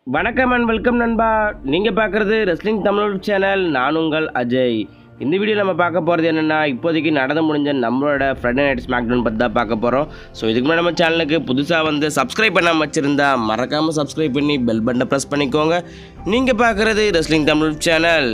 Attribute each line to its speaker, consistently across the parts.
Speaker 1: வணக்கம் and welcome நண்பா. நீங்கள் பார்க்குறது ரெஸ்லிங் தமிழ் சேனல். நான் உங்கள் அஜய். இந்த வீடியோ நம்ம பார்க்க போகிறது என்னென்னா, இப்போதைக்கு நடந்து முடிஞ்ச நம்மளோட ஃப்ரைடே நைட் ஸ்மாக்டவுன் பற்றி தான் பார்க்க போகிறோம். ஸோ இதுக்கு முன்னாடி நம்ம சேனலுக்கு புதுசாக வந்து சப்ஸ்கிரைப் பண்ணாமல் வச்சுருந்தா மறக்காமல் சப்ஸ்கிரைப் பண்ணி பெல் பட்டனை ப்ரெஸ் பண்ணிக்கோங்க. நீங்கள் பார்க்குறது ரெஸ்லிங் தமிழ் சேனல்.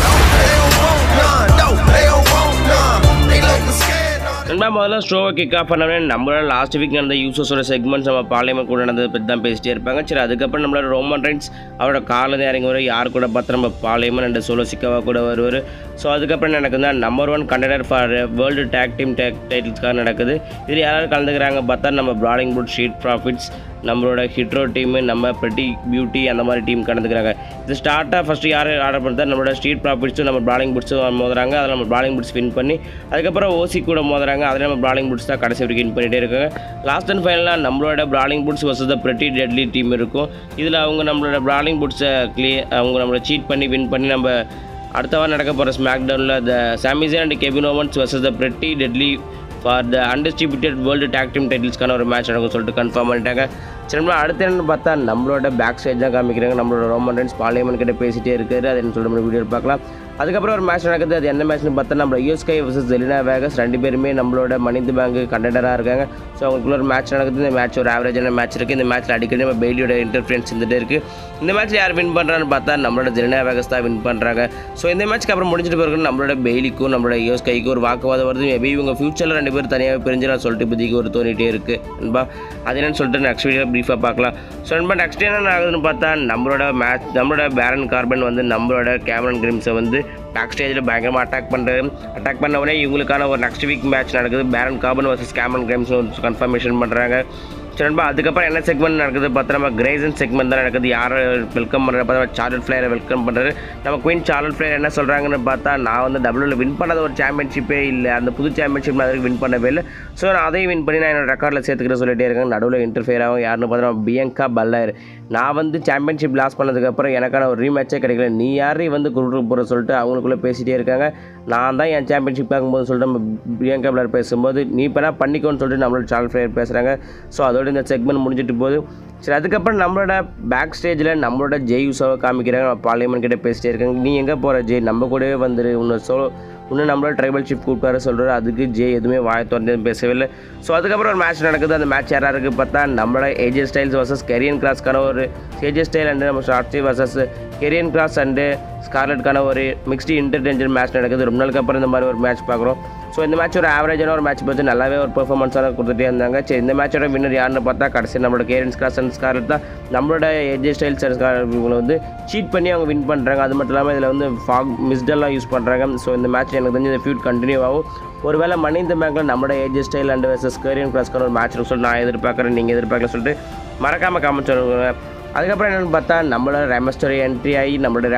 Speaker 1: நண்பா, முதல்ல ஷோவை கிக் ஆஃப் பண்ணவே நம்மளோட லாஸ்ட் வீக் நடந்த யூசோஸோட செக்மெண்ட்ஸ் நம்ம பார்லிமெண்ட் கூட நடந்ததை பற்றி தான் பேசிட்டே இருப்பாங்க. சரி, அதுக்கப்புறம் நம்மளோட ரோமன் ரெயின்ஸ் அவரோட காலில் இறங்கி வரும். யார் கூட பார்த்து நம்ம பார்லிமெண்ட் அண்ட் சோலோ சிக்காவா கூட வருவார். ஸோ அதுக்கப்புறம் என்ன நடக்குதுன்னா, number 1 contender for world tag team டைட்டில்ஸ்க்காக நடக்குது. இதில் யாராவது கலந்துக்கிறாங்க பார்த்தா நம்ம பிராடிங் புட், ஸ்ட்ரீட் ப்ராஃபிட்ஸ், நம்மளோட ஹிட்ரோ டீமு, நம்ம பிரிட்டி பியூட்டி, அந்த மாதிரி டீம் கலந்துக்கிறாங்க. இது ஸ்டார்ட்டாக ஃபஸ்ட்டு யார் ஆர்டர் பண்ணுறா, நம்மளோட ஸ்ட்ரீட் ப்ராஃபிட்ஸும் நம்ம பிராடிங் புட்ஸும் மோதுறாங்க. அதில் நம்ம பிராடிங் புட்ஸ் வின் பண்ணி அதுக்கப்புறம் ஓசி கூட மோதுறாங்க. அதில் நம்ம பிராடிங் புட்ஸ் தான் கடைசி வரைக்கும் வின் பண்ணிகிட்டே இருக்காங்க. லாஸ்ட் அண்ட் ஃபைனலாக நம்மளோட Brawling Brutes versus the Pretty Deadly team இருக்கும். இதில் அவங்க நம்மளோட பிராடிங் புட்ஸை அவங்க நம்மளை சீட் பண்ணி வின் பண்ணி நம்ம அடுத்த வாரம் நடக்க போகிற ஸ்மாக்டவுனில் the Sami Zayn and Kevin Owens versus the Pretty Deadly for the undisputed world tag team டைட்டில்ஸ்க்கான ஒரு மேட்ச் நடக்கும் சொல்லிட்டு கன்ஃபார்ம் பண்ணிட்டாங்க. சரி, நம்ம அடுத்து என்னென்னு பார்த்தா நம்மளோட பேக் ஸ்டேஜ் தான் காமிக்கிறாங்க. நம்மளோட ரோமன் ரெயின்ஸ் பார்லிமெண்ட் கிட்ட பேசிகிட்டே இருக்காரு. அது என்ன சொல்லிட்டு நம்ம வீடியோ பார்க்கலாம். அதுக்கப்புறம் ஒரு மேட்ச் நடக்குது. அது என்ன மேட்ச்னு பார்த்தா நம்ம யூஎஸ்கே வர்சஸ் ஜெலினா வேகஸ், ரெண்டு பேருமே நம்மளோட மணி தி பேங்க் கண்டெண்டராக இருக்காங்க. ஸோ அவங்களுக்குள்ள ஒரு மேட்ச் நடக்குது. இந்த மேட்ச் ஒரு ஆவரேஜான மேட்ச் இருக்குது. இந்த மேட்ச்சில் அடிக்கடி நம்ம பெய்லியோட இன்டர்ஃபரன்ஸ் இருந்துகிட்டே இருக்குது. இந்த மேட்ச்சில் யார் வின் பண்ணுறான்னு பார்த்தா நம்மளோட ஜெலினா வேகஸ் தான் வின் பண்ணுறாங்க. ஸோ இந்த மேட்ச்க்கு அப்புறம் முடிஞ்சிட்டு பிறகு நம்மளோட பெய்லிக்கும் நம்மளோட யூஎஸ்கைக்கும் ஒரு வாக்குவாதம் வருது. மேபி இவங்க ஃபியூச்சரில் ரெண்டு பேரும் தனியாக பிரிஞ்சிடலாம் சொல்லிட்டு இப்போதைக்கு ஒரு தோணிகிட்டே இருக்குது நண்பா. அது என்னன்னு சொல்லிட்டு நெக்ஸ்ட் வீடியோ ப்ரீஃபாக பார்க்கலாம். ஸோ நண்பா, நெக்ஸ்ட் என்ன ஆகுதுன்னு பார்த்தா நம்மளோட பேரன் கார்பன் வந்து நம்மளோட கேமரன் கிரிம்ஸை வந்து பேக் ஸ்டேஜில் பயங்கரமாக அட்டாக் பண்ண உடனே இவங்களுக்கான ஒரு நெக்ஸ்ட் வீக் மேட்ச் நடக்குது. Baron Corbin versus Cameron Grimes confirmation பண்ணுறாங்க. சரி நண்பா, அதுக்கப்புறம் என்ன செக்மெண்ட் நடக்குது பார்த்தா நம்ம கிரேசன் செக்மெண்ட் தான் நடக்குது. யாரை வெல்கம் பண்ணுறது பார்த்தா சார்லட் ஃப்ளேரை வெல்கம் பண்ணுறது. நம்ம குயின் சார்லட் ஃப்ளேர் என்ன சொல்கிறாங்கன்னு பார்த்தா, நான் வந்து டபிள்யூவில் வின் பண்ணாத ஒரு சாம்பியன்ஷிப்பே இல்லை, அந்த புது சாம்பியன்ஷிப் நான் வின் பண்ணவே இல்லை. ஸோ நான் அதையும் வின் பண்ணி நான் என்னோட ரெக்கார்டில் சேர்த்துக்கிற சொல்லிட்டே இருக்கேன். நடுவில் இன்டர்ஃபியர் ஆகும். யாருன்னு பார்த்தா நம்ம பியங்கா பல்லாயர். நான் வந்து சாம்பியன்ஷிப் லாஸ் பண்ணதுக்கப்புறம் எனக்கான ஒரு ரீமேட்சே கிடைக்கல, நீ யாரையும் வந்து கொடுத்து போகிற சொல்லிட்டு அவங்களுக்குள்ளே பேசிகிட்டே இருக்காங்க. நான் தான் என் சாம்பியன்ஷிப் பார்க்கும்போது சொல்லிட்டு நம்ம பியங்கா பல்லாயர் பேசும்போது நீ இப்போ என்ன பண்ணிக்கோன்னு சொல்லிட்டு நம்மளோட சார்லட் ஃப்ளேர் பேசுகிறாங்க. ஸோ அதோட இந்த செக்மெண்ட் முடிஞ்சிட்டு போகுது. சரி, அதுக்கப்புறம் நம்மளோட பேக் ஸ்டேஜில் நம்மளோட ஜெய் யூசோவை காமிக்கிறாங்க. நம்ம பார்லிமெண்ட் கிட்டே பேசிட்டே இருக்காங்க. நீ எங்கே போகிற ஜெய், நம்ம கூடவே வந்துரு, இன்னும் நம்மளோட ட்ரைபல் ஷிப் கூப்பிட்டாரு சொல்கிறாரு. அதுக்கு ஜெய் எதுவுமே வாயை திறந்து பேசவே இல்லை. ஸோ அதுக்கப்புறம் ஒரு மேட்ச் நடக்குது. அந்த மேட்ச் யாராக இருக்குது பார்த்தா நம்மளோட ஏஜே ஸ்டைல்ஸ் வர்சஸ் கெரியன் கிராஸ்க்கான ஒரு ஏஜே ஸ்டைல் அண்டு நம்ம Shotzi versus Karrion Kross and ஸ்கார்லெட்கான ஒரு மிக்ஸ்டு இன்டர்டென்ஜன் மேட்ச் நடக்குது. ரொம்ப நாளுக்கு அப்புறம் இந்த மாதிரி ஒரு மேட்ச் பார்க்குறோம். ஸோ இந்த மேட்ச் ஒரு ஆவரேஜான ஒரு மேட்ச் பார்த்து நல்லாவே ஒரு பெர்ஃபார்மன்ஸாக கொடுத்துட்டே இருந்தாங்க. சரி, இந்த மேட்சோட வின்னர் யாருன்னு பார்த்தா கடைசி நம்மளோட கேரியன் கிராஸ் அண்ட் ஸ்கார்லெட் தான். நம்மளோட ஏஜே ஸ்டைல்ஸ் இவங்களை வந்து சீட் பண்ணி அவங்க வின் பண்ணுறாங்க. அது மட்டும் இல்லாமல் இதில் வந்து ஃபாக் மிஸ்டெல்லாம் யூஸ் பண்ணுறாங்க. ஸோ இந்த மேட்ச் எனக்கு தெரிஞ்சு இந்த ஃபியூட் கண்டினியூ ஆகும். ஒருவேளை மணி இந்த பேங்கில் நம்மளோட AJ Style and versus Karrion கிராஸ்க்கான ஒரு மேட்ச் சொல்லிட்டு நான் எதிர்பார்க்குறேன், நீங்கள் எதிர்பார்க்கல சொல்லிட்டு மறக்காமல் காமெண்ட் சொல்லுங்க. அதுக்கப்புறம் என்னென்னு பார்த்தா நம்மளோட ரெமஸ்டரி என்ட்ரி ஆகி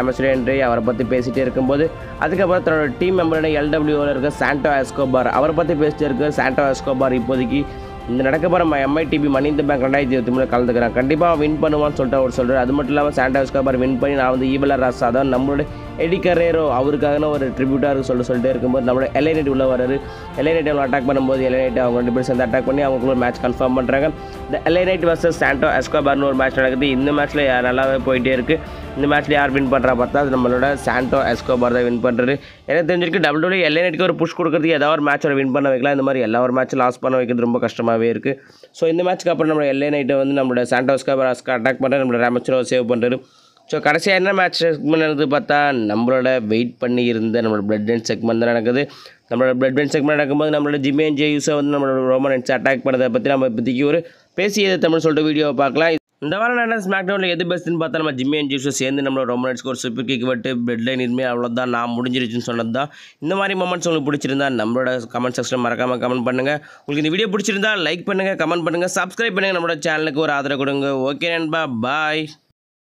Speaker 1: அவரை பற்றி பேசிகிட்டே இருக்கும்போது அதுக்கப்புறம் தன்னோட டீம் மெம்பரான எல்டபிள்யூவில் இருக்க சாண்டோ எஸ்கோபார் அவரை பற்றி பேசிகிட்டே இருக்க. சாண்டோ எஸ்கோபார் இப்போதைக்கு இந்த நடக்க போகிற எம்ஐடிபி மணி இந்த பேங்க் 2023 கலந்துக்கிறான். கண்டிப்பாக வின் பண்ணுவான்னு சொல்லிட்டு அவர் சொல்கிறார். அது மட்டும் இல்லாமல் சாண்டோ எஸ்கோபார் வின் பண்ணி நான் வந்து ஈவலர் ராஸ், அதான் நம்மளோட எடி கரேரோ அவருக்கான ஒரு ட்ரிபியூட்டாக சொல்லிட்டே இருக்கும்போது நம்மளோட எல்ஐ நைட் உள்ள வராரு. எல்ஐ நைட் அவங்க அட்டாக் பண்ணும்போது எல்ஐ நைட் அவங்க 2 பேரும் சேர்ந்து அட்டாக் பண்ணி அவங்களுக்கு ஒரு மேட்ச் கன்ஃபார்ம் பண்ணுறாங்க. இந்த எல்ஐ நைட் வர்சஸ் சாண்டோ எஸ்கோபார்னு ஒரு மேட்ச் நடக்குது. இந்த மேட்ச்சில் நல்லாவே போயிட்டே இருக்குது. இந்த மேட்ச்சில் யார் வின் பண்ணுறா பார்த்தா அது நம்மளோட சாண்டோ எஸ்கோபார் தான் வின் பண்ணுறது. எனக்கு தெரிஞ்சிருக்கு WWE எல்ஐ நைட்டுக்கு ஒரு புஷ் கொடுக்குறதுக்கு ஏதாவது ஒரு மேட்சோட வின் பண்ண வைக்கலாம். இந்த மாதிரி எல்லா ஒரு மேட்ச் லாஸ் பண்ண வைக்கிறது ரொம்ப கஷ்டமாகவே இருக்குது. ஸோ இந்த மேட்ச்க்கு அப்புறம் நம்ம எல்ஐ நைட்டை வந்து நம்மளோட சாண்டோ எஸ்கோபார் அட்டாக் பண்ணுறது, நம்மளோட ரெமஸ்டரை சேவ் பண்ணுறது. ஸோ கடைசியாக என்ன மேட்ச் செக்மெண்ட் நடக்குது பார்த்தா நம்மளோட வெயிட் பண்ணி இருந்த நம்மளோட பிளட் லைன் செக்மெண்ட் தான் நடக்குது. நம்மளோட பிளட் லைன் செக்மெண்ட் நடக்கும்போது நம்மளோட ஜிம்மி அண்ட் ஜெய் யூசோ வந்து நம்மளோட ரோமன் ரெயின்ஸ் அட்டாக் பண்ணதை பற்றி நம்ம இப்போதைக்கு ஒரு பேசியது தமிழ் சொல்லிட்டு வீடியோவை பார்க்கலாம். இந்த வாரம் நடந்த ஸ்மாக்டவுனில் எது பெஸ்ட்டுன்னு பார்த்தா நம்ம ஜிம்மி அண்ட் ஜெய் யூசோ சேர்ந்து நம்மளோட ரோமன் ரெயின்ஸ்க்கு ஒரு சூப்பர் கிக் விட்டு பிளட் லைன் இனிமேல் அவ்வளோதான் நான் முடிஞ்சிருச்சுன்னு சொன்னது தான். இந்த மாதிரி மொமெண்ட்ஸ் உங்களுக்கு பிடிச்சிருந்தா நம்மளோட கமெண்ட் செக்ஷனில் மறக்காமல் கமெண்ட் பண்ணுங்கள். உங்களுக்கு இந்த வீடியோ பிடிச்சிருந்தா லைக் பண்ணுங்கள், கமெண்ட் பண்ணுங்கள், சப்ஸ்கிரைப் பண்ணுங்கள், நம்மளோட சேனலுக்கு ஒரு ஆதரவு கொடுங்க. ஓகே நண்பா, பாய்.